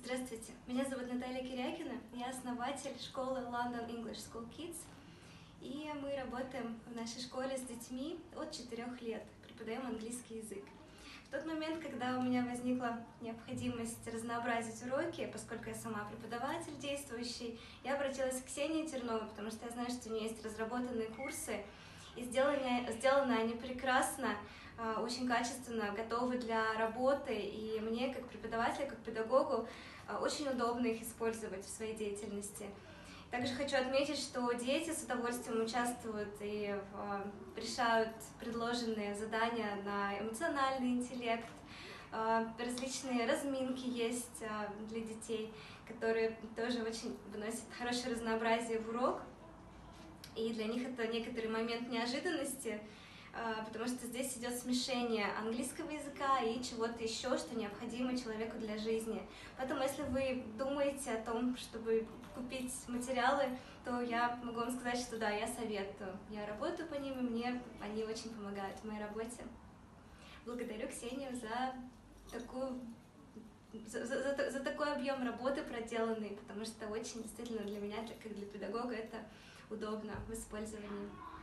Здравствуйте, меня зовут Наталья Кирякина, я основатель школы London English School Kids, и мы работаем в нашей школе с детьми от 4 лет, преподаем английский язык. В тот момент, когда у меня возникла необходимость разнообразить уроки, поскольку я сама преподаватель действующий, я обратилась к Ксении Терновой, потому что я знаю, что у нее есть разработанные курсы, и сделаны они прекрасно, очень качественно, готовы для работы, и мне, как преподавателю, как педагогу, очень удобно их использовать в своей деятельности. Также хочу отметить, что дети с удовольствием участвуют и решают предложенные задания на эмоциональный интеллект. Различные разминки есть для детей, которые тоже очень вносят хорошее разнообразие в урок. И для них это некоторый момент неожиданности, потому что здесь идет смешение английского языка и чего-то еще, что необходимо человеку для жизни. Поэтому, если вы думаете о том, чтобы купить материалы, то я могу вам сказать, что да, я советую. Я работаю по ним, и мне они очень помогают в моей работе. Благодарю Ксению за такой объем работы проделанный, потому что очень действительно для меня, как для педагога, это удобно в использовании.